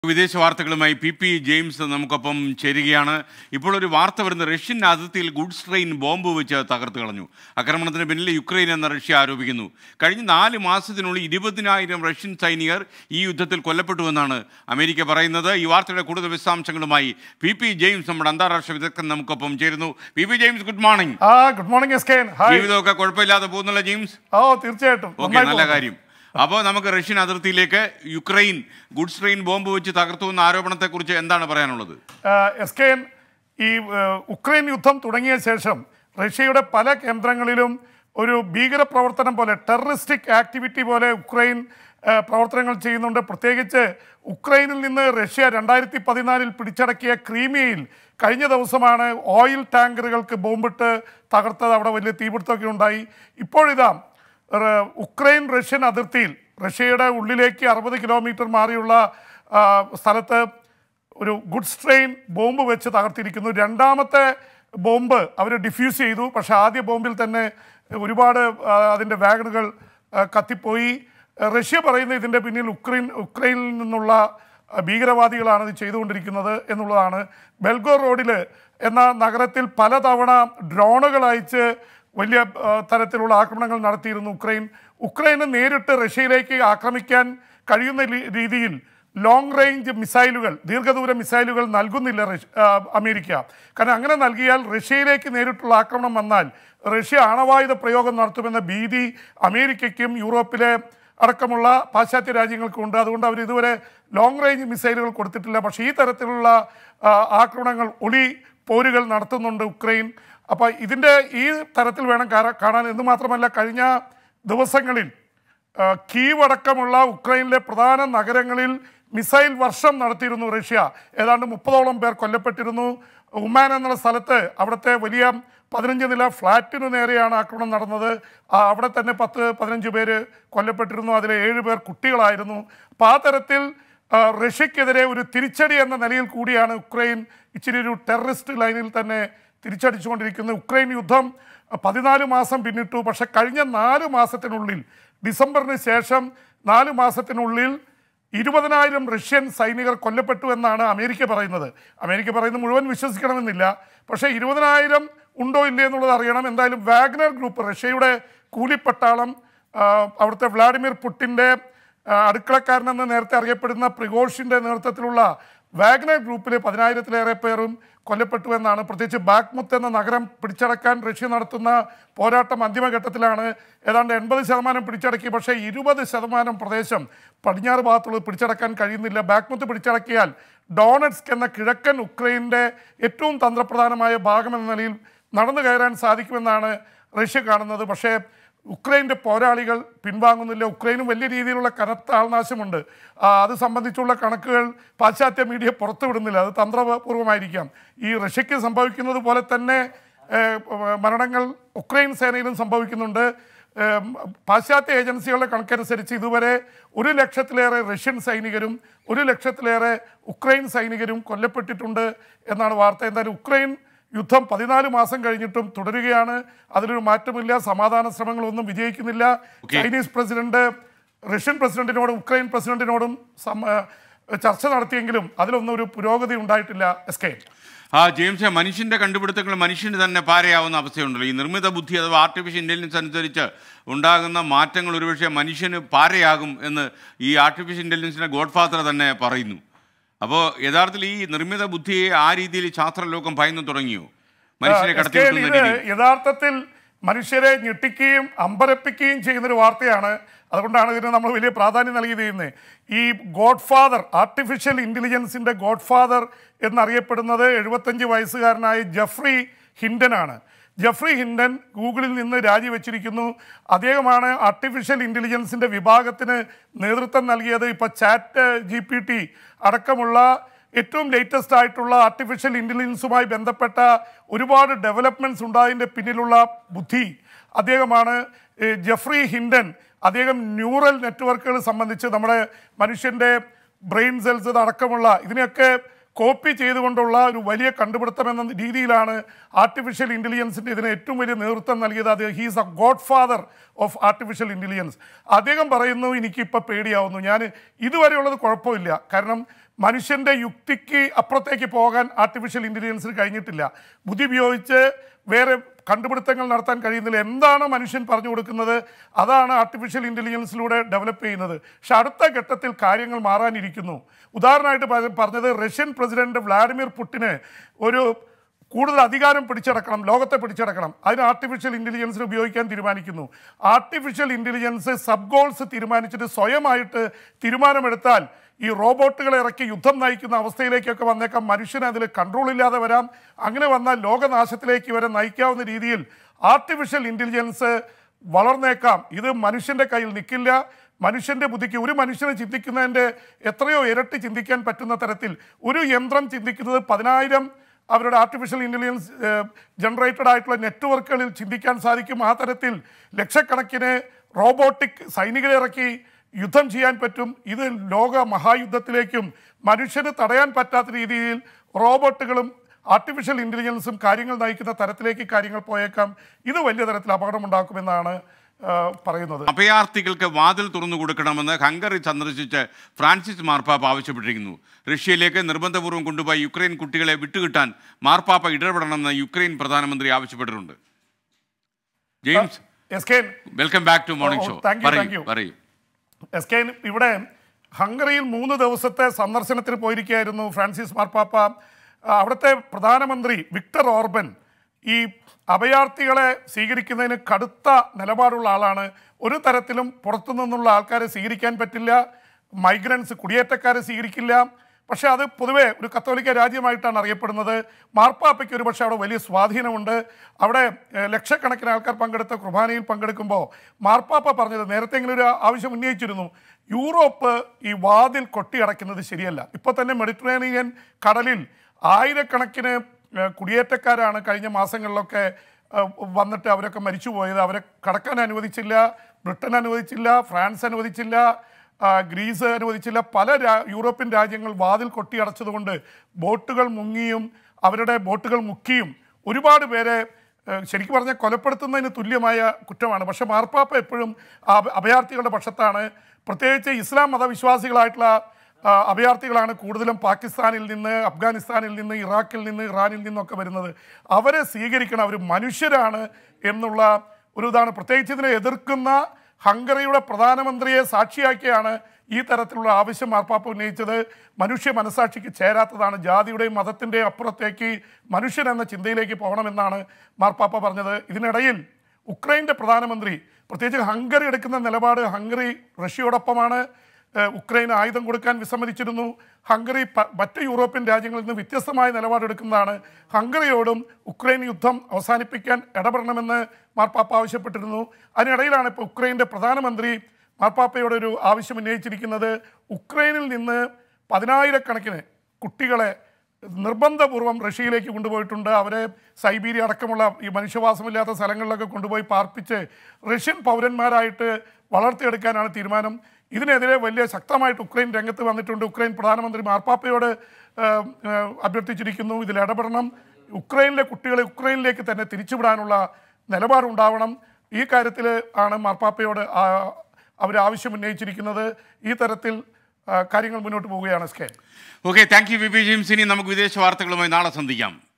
വിദേശ വാർത്തകളുമായി P James നമുക്കൊപ്പം ചേരുകയാണ്. ഇപ്പോൾ ഒരു വാർത്ത വരുന്ന റഷ്യൻ അതിർത്തിയിൽ ഗുഡ്സ് ട്രെയിൻ ബോംബ് വെച്ച് തകർത്ത് കളഞ്ഞു. ആക്രമണത്തിന് പിന്നിൽ യുക്രൈൻ എന്ന് റഷ്യ ആരോപിക്കുന്നു. കഴിഞ്ഞ 4 മാസത്തിനുള്ളിൽ 20,000 റഷ്യൻ സൈനികർ ഈ യുദ്ധത്തിൽ കൊല്ലപ്പെട്ടുവെന്നാണ് അമേരിക്ക പറയുന്നത്. ഈ വാർത്തയുടെ കൂടുതൽ വിശദാംശങ്ങളുമായി പി ജെയിംസ് നമ്മുടെ അന്താരാഷ്ട്ര വിദഗ്ധൻ നമുക്കൊപ്പം ചേരുന്നു. P James, good morning. Good morning. ജീവിതമൊക്കെ കുഴപ്പമില്ലാതെ പോകുന്നുള്ള ജെയിംസ്? തീർച്ചയായിട്ടും. ഓക്കെ, നല്ല കാര്യം. അപ്പോൾ നമുക്ക് റഷ്യൻ അതിർത്തിയിലേക്ക് യുക്രൈൻ ഗുഡ്സ് ട്രെയിൻ ബോംബ് വെച്ച് തകർത്തു എന്ന ആരോപണത്തെക്കുറിച്ച് എന്താണ് പറയാനുള്ളത്? ഈ ഉക്രൈൻ യുദ്ധം തുടങ്ങിയ ശേഷം റഷ്യയുടെ പല കേന്ദ്രങ്ങളിലും ഒരു ഭീകരപ്രവർത്തനം പോലെ, ടെററിസ്റ്റിക് ആക്ടിവിറ്റി പോലെ ഉക്രൈൻ പ്രവർത്തനങ്ങൾ ചെയ്യുന്നുണ്ട്. പ്രത്യേകിച്ച് ഉക്രൈനിൽ നിന്ന് റഷ്യ 2014 പിടിച്ചടക്കിയ ക്രീമിയയിൽ കഴിഞ്ഞ ദിവസമാണ് ഓയിൽ ടാങ്കറുകൾക്ക് ബോംബിട്ട് തകർത്തത്. അവിടെ വലിയ തീപിടുത്തമൊക്കെ ഉണ്ടായി. ഇപ്പോഴിതാ ഉക്രൈൻ റഷ്യൻ അതിർത്തിയിൽ റഷ്യയുടെ ഉള്ളിലേക്ക് 60 കിലോമീറ്റർ മാറിയുള്ള സ്ഥലത്ത് ഒരു ഗുഡ്സ് ട്രെയിൻ ബോംബ് വെച്ച് തകർത്തിരിക്കുന്നു. രണ്ടാമത്തെ ബോംബ് അവർ ഡിഫ്യൂസ് ചെയ്തു. പക്ഷേ ആദ്യ ബോംബിൽ തന്നെ ഒരുപാട് അതിൻ്റെ വാഗണുകൾ കത്തിപ്പോയി. റഷ്യ പറയുന്നത് ഇതിൻ്റെ പിന്നിൽ ഉക്രൈനിൽ നിന്നുള്ള ഭീകരവാദികളാണ് ഇത് ചെയ്തുകൊണ്ടിരിക്കുന്നത് എന്നുള്ളതാണ്. ബെൽഗോ റോഡിൽ എന്ന നഗരത്തിൽ പലതവണ ഡ്രോണുകൾ അയച്ച് വലിയ തരത്തിലുള്ള ആക്രമണങ്ങൾ നടത്തിയിരുന്നു ഉക്രൈന് നേരിട്ട് റഷ്യയിലേക്ക് ആക്രമിക്കാൻ കഴിയുന്ന രീതിയിൽ ലോങ് റേഞ്ച് മിസൈലുകൾ, ദീർഘദൂര മിസൈലുകൾ നൽകുന്നില്ല അമേരിക്ക. കാരണം അങ്ങനെ നൽകിയാൽ റഷ്യയിലേക്ക് നേരിട്ടുള്ള ആക്രമണം വന്നാൽ റഷ്യ ആണവായുധ പ്രയോഗം നടത്തുമെന്ന ഭീതി അമേരിക്കയ്ക്കും യൂറോപ്പിലെ അടക്കമുള്ള പാശ്ചാത്യ രാജ്യങ്ങൾക്കുണ്ട്. അതുകൊണ്ട് അവർ ഇതുവരെ ലോങ് റേഞ്ച് മിസൈലുകൾ കൊടുത്തിട്ടില്ല. പക്ഷേ ഈ തരത്തിലുള്ള ആക്രമണങ്ങൾ, ഒളി പോരുകൾ നടത്തുന്നുണ്ട് ഉക്രൈൻ. അപ്പോൾ ഇതിൻ്റെ ഈ തരത്തിൽ വേണം കാണാൻ. എന്ന് മാത്രമല്ല, കഴിഞ്ഞ ദിവസങ്ങളിൽ കീവ് അടക്കമുള്ള ഉക്രൈനിലെ പ്രധാന നഗരങ്ങളിൽ മിസൈൽ വർഷം നടത്തിയിരുന്നു റഷ്യ. ഏതാണ്ട് 30ഓളം പേർ കൊല്ലപ്പെട്ടിരുന്നു. ഉമാൻ എന്നുള്ള സ്ഥലത്ത് അവിടുത്തെ വലിയ 15 നില ഫ്ലാറ്റിനു നേരെയാണ് ആക്രമണം നടന്നത്. അവിടെ തന്നെ 10-15 പേര് കൊല്ലപ്പെട്ടിരുന്നു. അതിലെ 7 പേർ കുട്ടികളായിരുന്നു. അപ്പോൾ ആ തരത്തിൽ റഷ്യക്കെതിരെ ഒരു തിരിച്ചടി എന്ന നിലയിൽ കൂടിയാണ് ഉക്രൈൻ ഇച്ചിരി ഒരു ടെററിസ്റ്റ് ലൈനിൽ തന്നെ തിരിച്ചടിച്ചുകൊണ്ടിരിക്കുന്നത്. ഉക്രൈൻ യുദ്ധം 14 മാസം പിന്നിട്ടു. പക്ഷെ കഴിഞ്ഞ 4 മാസത്തിനുള്ളിൽ, ഡിസംബറിന് ശേഷം 4 മാസത്തിനുള്ളിൽ 20,000 റഷ്യൻ സൈനികർ കൊല്ലപ്പെട്ടു എന്നാണ് അമേരിക്ക പറയുന്നത്. അമേരിക്ക പറയുന്നത് മുഴുവൻ വിശ്വസിക്കണമെന്നില്ല. പക്ഷേ 20,000 ഉണ്ടോ ഇല്ലേ എന്നുള്ളത് അറിയണം. എന്തായാലും വാഗ്നർ ഗ്രൂപ്പ്, റഷ്യയുടെ കൂലിപ്പട്ടാളം, അവിടുത്തെ വ്ളാഡിമിർ പുടിൻ്റെ അടുക്കളക്കാരനെന്ന് നേരത്തെ അറിയപ്പെടുന്ന പ്രിഗോഷിൻ്റെ നേതൃത്വത്തിലുള്ള വാഗ്നർ ഗ്രൂപ്പിൽ 10,000-ലേറെ പേരും കൊല്ലപ്പെട്ടു എന്നാണ്. പ്രത്യേകിച്ച് ബാക്മുത്ത് എന്ന നഗരം പിടിച്ചടക്കാൻ റഷ്യ നടത്തുന്ന പോരാട്ടം അന്തിമഘട്ടത്തിലാണ്. ഏതാണ്ട് 80% പിടിച്ചടക്കി. പക്ഷേ 20% പ്രദേശം പടിഞ്ഞാറ് ഭാഗത്തുള്ളത് പിടിച്ചടക്കാൻ കഴിയുന്നില്ല. ബാക്മുത്ത് പിടിച്ചടക്കിയാൽ ഡോണറ്റ്സ്ക് എന്ന കിഴക്കൻ ഉക്രൈൻ്റെ ഏറ്റവും തന്ത്രപ്രധാനമായ ഭാഗമെന്ന നിലയിൽ നടന്നു കയറാൻ സാധിക്കുമെന്നാണ് റഷ്യ കാണുന്നത്. പക്ഷേ ഉക്രൈൻ്റെ പോരാളികൾ പിൻവാങ്ങുന്നില്ല. ഉക്രൈനും വലിയ രീതിയിലുള്ള കനത്ത ആൾനാശമുണ്ട്. അത് സംബന്ധിച്ചുള്ള കണക്കുകൾ പാശ്ചാത്യ മീഡിയ പുറത്തുവിടുന്നില്ല. അത് തന്ത്രപൂർവ്വമായിരിക്കാം. ഈ റഷ്യക്ക് സംഭവിക്കുന്നത് പോലെ തന്നെ മരണങ്ങൾ ഉക്രൈൻ സേനയിലും സംഭവിക്കുന്നുണ്ട്. പാശ്ചാത്യ ഏജൻസികളുടെ കണക്കനുസരിച്ച് ഇതുവരെ 100,000-ലേറെ റഷ്യൻ സൈനികരും 100,000-ലേറെ ഉക്രൈൻ സൈനികരും കൊല്ലപ്പെട്ടിട്ടുണ്ട് എന്നാണ് വാർത്ത. എന്തായാലും ഉക്രൈൻ യുദ്ധം 14 മാസം കഴിഞ്ഞിട്ടും തുടരുകയാണ്. അതിലൊരു മാറ്റമില്ല. സമാധാന ശ്രമങ്ങളൊന്നും വിജയിക്കുന്നില്ല. ചൈനീസ് പ്രസിഡന്റ് റഷ്യൻ പ്രസിഡന്റിനോടും ഉക്രൈൻ പ്രസിഡന്റിനോടും ചർച്ച നടത്തിയെങ്കിലും അതിലൊന്നും ഒരു പുരോഗതി ഉണ്ടായിട്ടില്ല. ജെയിംസ്, മനുഷ്യൻ്റെ കണ്ടുപിടുത്തങ്ങൾ മനുഷ്യന് തന്നെ പാരയാവുന്ന അവസ്ഥയുണ്ടല്ലോ. ഈ നിർമ്മിത ബുദ്ധി അഥവാ ആർട്ടിഫിഷ്യൽ ഇൻ്റലിജൻസ് അനുസരിച്ച് ഉണ്ടാകുന്ന മാറ്റങ്ങൾ ഒരുപക്ഷെ മനുഷ്യന് പാരയാകും എന്ന് ഈ ആർട്ടിഫിഷ്യൽ ഇൻ്റലിജൻസിൻ്റെ ഗോഡ് ഫാദർ തന്നെ പറയുന്നു. അപ്പോൾ യഥാർത്ഥത്തിൽ ഈ നിർമ്മിത ബുദ്ധിയെ ആ രീതിയിൽ ശാസ്ത്രലോകം ഭയന്നു തുടങ്ങിയോ? മനുഷ്യനെ യഥാർത്ഥത്തിൽ മനുഷ്യരെ ഞെട്ടിക്കുകയും അമ്പരപ്പിക്കുകയും ചെയ്യുന്നൊരു വാർത്തയാണ്. അതുകൊണ്ടാണ് ഇതിന് നമ്മൾ വലിയ പ്രാധാന്യം നൽകിയത്. ഈ ഗോഡ് ഫാദർ, ആർട്ടിഫിഷ്യൽ ഇൻ്റലിജൻസിൻ്റെ ഗോഡ് ഫാദർ എന്നറിയപ്പെടുന്നത് 75 വയസ്സുകാരനായ ജെഫ്രി ഹിൻഡനാണ്. ജെഫ്രി ഹിൻഡൻ ഗൂഗിളിൽ നിന്ന് രാജിവെച്ചിരിക്കുന്നു. അദ്ദേഹമാണ് ആർട്ടിഫിഷ്യൽ ഇൻ്റലിജൻസിൻ്റെ വിഭാഗത്തിന് നേതൃത്വം നൽകിയത്. ഇപ്പോൾ ചാറ്റ് GPT അടക്കമുള്ള ഏറ്റവും ലേറ്റസ്റ്റ് ആയിട്ടുള്ള ആർട്ടിഫിഷ്യൽ ഇൻ്റലിജൻസുമായി ബന്ധപ്പെട്ട ഒരുപാട് ഡെവലപ്മെൻറ്റ്സ് ഉണ്ടായതിൻ്റെ പിന്നിലുള്ള ബുദ്ധി അദ്ദേഹമാണ്. ജെഫ്രി ഹിൻഡൻ അദ്ദേഹം ന്യൂറൽ നെറ്റ്വർക്കുകൾ സംബന്ധിച്ച് നമ്മുടെ മനുഷ്യൻ്റെ ബ്രെയിൻ സെൽസ് അടക്കമുള്ള ഇതിനെയൊക്കെ കോപ്പി ചെയ്തുകൊണ്ടുള്ള ഒരു വലിയ കണ്ടുപിടുത്തം എന്ന രീതിയിലാണ് ആർട്ടിഫിഷ്യൽ ഇൻ്റലിജൻസിൻ്റെ ഇതിന് ഏറ്റവും വലിയ നേതൃത്വം നൽകിയത്. അത് he's a godfather of artificial intelligence. അദ്ദേഹം പറയുന്നു എനിക്കിപ്പോൾ പേടിയാവുന്നു, ഞാൻ ഇതുവരെയുള്ളത് കുഴപ്പമില്ല, കാരണം മനുഷ്യൻ്റെ യുക്തിക്ക് അപ്പുറത്തേക്ക് പോകാൻ ആർട്ടിഫിഷ്യൽ ഇൻ്റലിജൻസിന് കഴിഞ്ഞിട്ടില്ല. ബുദ്ധി ഉപയോഗിച്ച് വേറെ കണ്ടുപിടുത്തങ്ങൾ നടത്താൻ കഴിയുന്നില്ല. എന്താണോ മനുഷ്യൻ പറഞ്ഞു കൊടുക്കുന്നത് അതാണ് ആർട്ടിഫിഷ്യൽ ഇൻ്റലിജൻസിലൂടെ ഡെവലപ്പ് ചെയ്യുന്നത്. പക്ഷെ അടുത്ത ഘട്ടത്തിൽ കാര്യങ്ങൾ മാറാനിരിക്കുന്നു. ഉദാഹരണമായിട്ട് പറഞ്ഞത് റഷ്യൻ പ്രസിഡന്റ് വ്ളാഡിമിർ പുടിന് ഒരു കൂടുതൽ അധികാരം പിടിച്ചടക്കണം, ലോകത്തെ പിടിച്ചടക്കണം, അതിന് ആർട്ടിഫിഷ്യൽ ഇൻ്റലിജൻസിന് ഉപയോഗിക്കാൻ തീരുമാനിക്കുന്നു. ആർട്ടിഫിഷ്യൽ ഇൻ്റലിജൻസ് സബ് ഗോൾസ് തീരുമാനിച്ചിട്ട് സ്വയമായിട്ട് തീരുമാനമെടുത്താൽ ഈ റോബോട്ടുകളെ ഇറക്കി യുദ്ധം നയിക്കുന്ന അവസ്ഥയിലേക്കൊക്കെ വന്നേക്കാം. മനുഷ്യന് അതിൽ കൺട്രോൾ ഇല്ലാതെ വരാം. അങ്ങനെ വന്നാൽ ലോകനാശത്തിലേക്ക് വരെ നയിക്കാവുന്ന രീതിയിൽ ആർട്ടിഫിഷ്യൽ ഇൻ്റലിജൻസ് വളർന്നേക്കാം. ഇത് മനുഷ്യൻ്റെ കയ്യിൽ നിൽക്കില്ല. മനുഷ്യൻ്റെ ബുദ്ധിക്ക്, ഒരു മനുഷ്യനെ ചിന്തിക്കുന്നതിൻ്റെ എത്രയോ ഇരട്ടി ചിന്തിക്കാൻ പറ്റുന്ന തരത്തിൽ ഒരു യന്ത്രം ചിന്തിക്കുന്നത് 10,000 അവരുടെ ആർട്ടിഫിഷ്യൽ ഇൻ്റലിജൻസ് ജനറേറ്റഡ് ആയിട്ടുള്ള നെറ്റ്വർക്കുകളിൽ ചിന്തിക്കാൻ സാധിക്കും. ആ തരത്തിൽ ലക്ഷക്കണക്കിന് റോബോട്ടിക് സൈനികരെ ഇറക്കി യുദ്ധം ചെയ്യാൻ പറ്റും. ഇത് ലോക മഹായുദ്ധത്തിലേക്കും മനുഷ്യന് തടയാൻ പറ്റാത്ത രീതിയിൽ റോബോട്ടുകളും ആർട്ടിഫിഷ്യൽ ഇൻ്റലിജൻസും കാര്യങ്ങൾ നയിക്കുന്ന തരത്തിലേക്ക് കാര്യങ്ങൾ പോയേക്കാം. ഇത് വലിയ തരത്തിൽ അപകടമുണ്ടാക്കുമെന്നാണ് പറയുന്നത്. അഭയാർത്ഥികൾക്ക് വാതിൽ തുറന്നു കൊടുക്കണമെന്ന് ഹംഗറി സന്ദർശിച്ച് ഫ്രാൻസിസ് മാർപ്പാപ്പ ആവശ്യപ്പെട്ടിരിക്കുന്നു. റഷ്യയിലേക്ക് നിർബന്ധപൂർവ്വം കൊണ്ടുപോയി യുക്രൈൻ കുട്ടികളെ വിട്ടുകിട്ടാൻ മാർപ്പാപ്പ ഇടപെടണമെന്ന് യുക്രൈൻ പ്രധാനമന്ത്രി ആവശ്യപ്പെട്ടിട്ടുണ്ട്. James, welcome back to morning show. പറയൂ. ഇവിടെ ഹംഗറിയിൽ 3 ദിവസത്തെ സന്ദർശനത്തിന് പോയിരിക്കുകയായിരുന്നു ഫ്രാൻസിസ് മാർപ്പാപ്പ. അവിടുത്തെ പ്രധാനമന്ത്രി വിക്ടർ ഓർബൻ ഈ അഭയാർത്ഥികളെ സ്വീകരിക്കുന്നതിന് കടുത്ത നിലപാടുള്ള ആളാണ്. ഒരു തരത്തിലും പുറത്തു നിന്നുള്ള ആൾക്കാരെ സ്വീകരിക്കാൻ പറ്റില്ല, മൈഗ്രൻസ് കുടിയേറ്റക്കാരെ സ്വീകരിക്കില്ല. പക്ഷേ അത് പൊതുവേ ഒരു കത്തോലിക്ക രാജ്യമായിട്ടാണ് അറിയപ്പെടുന്നത്. മാർപ്പാപ്പയ്ക്ക് ഒരു പക്ഷേ അവിടെ വലിയ സ്വാധീനമുണ്ട്. അവിടെ ലക്ഷക്കണക്കിന് ആൾക്കാർ പങ്കെടുത്ത കുർബാനയിൽ പങ്കെടുക്കുമ്പോൾ മാർപ്പാപ്പ പറഞ്ഞത്, നേരത്തെ ഇങ്ങനെ ഒരു ആവശ്യം ഉന്നയിച്ചിരുന്നു, യൂറോപ്പ് ഈ വാതിൽ കൊട്ടിയടയ്ക്കുന്നത് ശരിയല്ല. ഇപ്പോൾ തന്നെ മെഡിറ്ററേനിയൻ കടലിൽ ആയിരക്കണക്കിന് കുടിയേറ്റക്കാരാണ് കഴിഞ്ഞ മാസങ്ങളിലൊക്കെ വന്നിട്ട് അവരൊക്കെ മരിച്ചുപോയത്. അവരെ കടക്കാൻ അനുവദിച്ചില്ല. ബ്രിട്ടൻ അനുവദിച്ചില്ല, ഫ്രാൻസ് അനുവദിച്ചില്ല, ഗ്രീസ് അനുവദിച്ചില്ല. പല യൂറോപ്യൻ രാജ്യങ്ങൾ വാതിൽ കൊട്ടിയടച്ചതുകൊണ്ട് ബോട്ടുകൾ മുങ്ങിയും അവരുടെ ബോട്ടുകൾ മുക്കിയും ഒരുപാട് പേരെ ശരിക്കും പറഞ്ഞാൽ കൊലപ്പെടുത്തുന്നതിന് തുല്യമായ കുറ്റമാണ്. പക്ഷേ മാർപ്പാപ്പ എപ്പോഴും അഭയാർത്ഥികളുടെ പക്ഷത്താണ്. പ്രത്യേകിച്ച് ഇസ്ലാം മതവിശ്വാസികളായിട്ടുള്ള അഭയാർത്ഥികളാണ് കൂടുതലും പാകിസ്ഥാനിൽ നിന്ന്, അഫ്ഗാനിസ്ഥാനിൽ നിന്ന്, ഇറാഖിൽ നിന്ന്, ഇറാനിൽ നിന്നൊക്കെ വരുന്നത്. അവരെ സ്വീകരിക്കണം, അവർ മനുഷ്യരാണ് എന്നുള്ള ഒരു ഇതാണ്. പ്രത്യേകിച്ച് ഇതിനെ എതിർക്കുന്ന ഹംഗറിയുടെ പ്രധാനമന്ത്രിയെ സാക്ഷിയാക്കിയാണ് ഈ തരത്തിലുള്ള ആവശ്യം മാർപ്പാപ്പ ഉന്നയിച്ചത്. മനുഷ്യ മനസാക്ഷിക്ക് ചേരാത്തതാണ്. ജാതിയുടെയും മതത്തിൻ്റെയും അപ്പുറത്തേക്ക് മനുഷ്യൻ എന്ന ചിന്തയിലേക്ക് പോകണമെന്നാണ് മാർപ്പാപ്പ പറഞ്ഞത്. ഇതിനിടയിൽ ഉക്രൈൻ്റെ പ്രധാനമന്ത്രി പ്രത്യേകിച്ച് ഹംഗറി എടുക്കുന്ന നിലപാട്, ഹംഗറി റഷ്യയോടൊപ്പമാണ്. ഉക്രൈന് ആയുധം കൊടുക്കാൻ വിസമ്മതിച്ചിരുന്നു. ഹംഗറി മറ്റ് യൂറോപ്യൻ രാജ്യങ്ങളിൽ നിന്ന് വ്യത്യസ്തമായ നിലപാടെടുക്കുന്നതാണ്. ഹംഗറിയോടും ഉക്രൈൻ യുദ്ധം അവസാനിപ്പിക്കാൻ ഇടപെടണമെന്ന് മാർപ്പാപ്പ ആവശ്യപ്പെട്ടിരുന്നു. അതിനിടയിലാണ് ഇപ്പോൾ ഉക്രൈൻ്റെ പ്രധാനമന്ത്രി മാർപ്പാപ്പയോടൊരു ആവശ്യം ഉന്നയിച്ചിരിക്കുന്നത്. ഉക്രൈനിൽ നിന്ന് 10,000 കുട്ടികളെ നിർബന്ധപൂർവ്വം റഷ്യയിലേക്ക് കൊണ്ടുപോയിട്ടുണ്ട്. അവരെ സൈബീരിയ അടക്കമുള്ള ഈ മനുഷ്യവാസമില്ലാത്ത സ്ഥലങ്ങളിലൊക്കെ കൊണ്ടുപോയി പാർപ്പിച്ച് റഷ്യൻ പൗരന്മാരായിട്ട് വളർത്തിയെടുക്കാനാണ് തീരുമാനം. ഇതിനെതിരെ വലിയ ശക്തമായിട്ട് ഉക്രൈൻ രംഗത്ത് വന്നിട്ടുണ്ട്. ഉക്രൈൻ പ്രധാനമന്ത്രി മാർപ്പാപ്പയോട് അഭ്യർത്ഥിച്ചിരിക്കുന്നു, ഇതിൽ ഇടപെടണം, ഉക്രൈനിലെ കുട്ടികളെ ഉക്രൈനിലേക്ക് തന്നെ തിരിച്ചുവിടാനുള്ള നിലപാടുണ്ടാവണം. ഈ കാര്യത്തിൽ ആണ് മാർപ്പാപ്പയോട് അവർ ആവശ്യം ഉന്നയിച്ചിരിക്കുന്നത്. ഈ തരത്തിൽ കാര്യങ്ങൾ മുന്നോട്ട് പോവുകയാണ്. Okay, thank you V P James. ഇനി നമുക്ക് വിദേശ വാർത്തകളുമായി നാളെ സന്ധിക്കാം.